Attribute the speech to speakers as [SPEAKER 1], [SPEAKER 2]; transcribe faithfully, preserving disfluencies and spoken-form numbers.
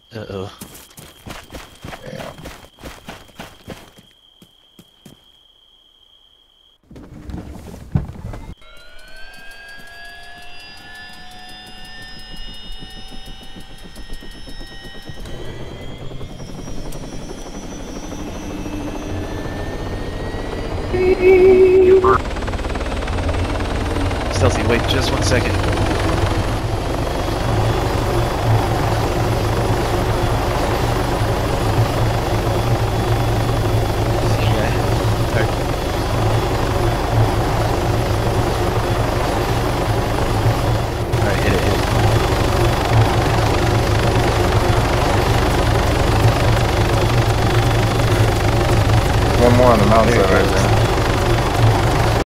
[SPEAKER 1] Uh-oh.
[SPEAKER 2] Damn.
[SPEAKER 1] Stealthy, wait just one second.
[SPEAKER 2] One more on the mount side right there.